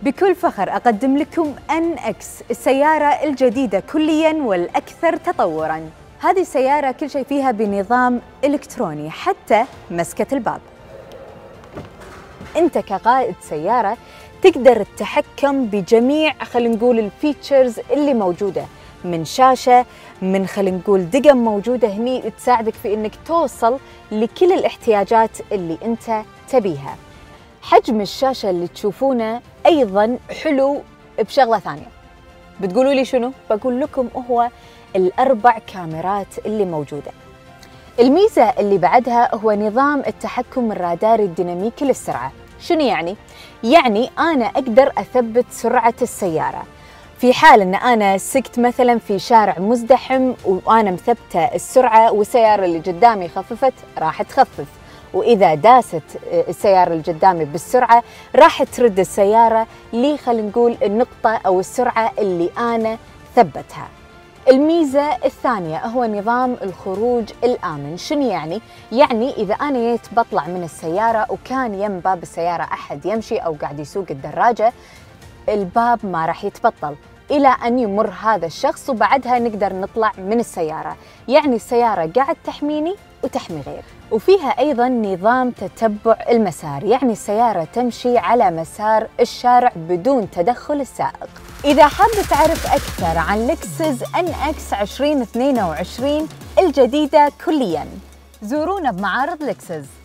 بكل فخر أقدم لكم NX، السيارة الجديدة كلياً والأكثر تطوراً. هذه السيارة كل شيء فيها بنظام إلكتروني، حتى مسكة الباب. أنت كقائد سيارة تقدر التحكم بجميع خلينا نقول الفيتشرز اللي موجودة، من شاشة، من خلينا نقول دقم موجودة هني تساعدك في إنك توصل لكل الاحتياجات اللي أنت تبيها. حجم الشاشة اللي تشوفونه أيضاً حلو بشغلة ثانية. بتقولوا لي شنو؟ بقول لكم هو الأربع كاميرات اللي موجودة. الميزة اللي بعدها هو نظام التحكم الراداري الديناميكي للسرعة. شنو يعني؟ يعني أنا أقدر أثبت سرعة السيارة في حال أن أنا سكت مثلاً في شارع مزدحم وأنا مثبتة السرعة والسيارة اللي قدامي خففت راح تخفف، وإذا داست السيارة اللي قدامي بالسرعة راح ترد السيارة لي خلينا نقول النقطة أو السرعة اللي أنا ثبتها. الميزة الثانية هو نظام الخروج الآمن. شنو يعني؟ يعني إذا أنا جيت بطلع من السيارة وكان يم باب السيارة أحد يمشي أو قاعد يسوق الدراجة، الباب ما راح يتبطل إلى أن يمر هذا الشخص وبعدها نقدر نطلع من السيارة. يعني السيارة قاعد تحميني وتحمي غيري. وفيها أيضاً نظام تتبع المسار، يعني السيارة تمشي على مسار الشارع بدون تدخل السائق. إذا حاب تعرف أكثر عن لكسس NX 2022 الجديدة كلياً، زورونا بمعارض لكسس.